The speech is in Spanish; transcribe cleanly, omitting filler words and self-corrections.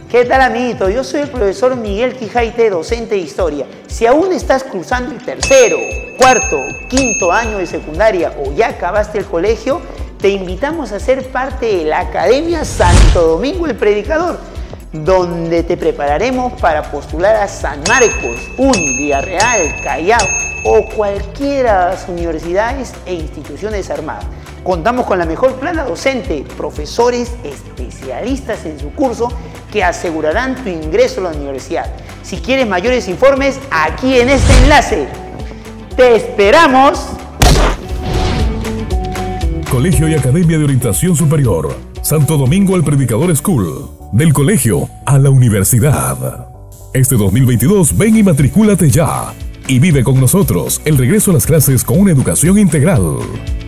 ¿Qué tal, amiguito? Yo soy el profesor Miguel Quijaite, docente de Historia. Si aún estás cursando el tercero, cuarto, quinto año de secundaria o ya acabaste el colegio, te invitamos a ser parte de la Academia Santo Domingo el Predicador, donde te prepararemos para postular a San Marcos, UNI, Villarreal, Callao o cualquiera de las universidades e instituciones armadas. Contamos con la mejor plana docente, profesores especialistas en su curso que asegurarán tu ingreso a la universidad. Si quieres mayores informes, aquí en este enlace. ¡Te esperamos! Colegio y Academia de Orientación Superior, Santo Domingo el Predicador School. Del colegio a la universidad. Este 2022 ven y matricúlate ya y vive con nosotros el regreso a las clases con una educación integral.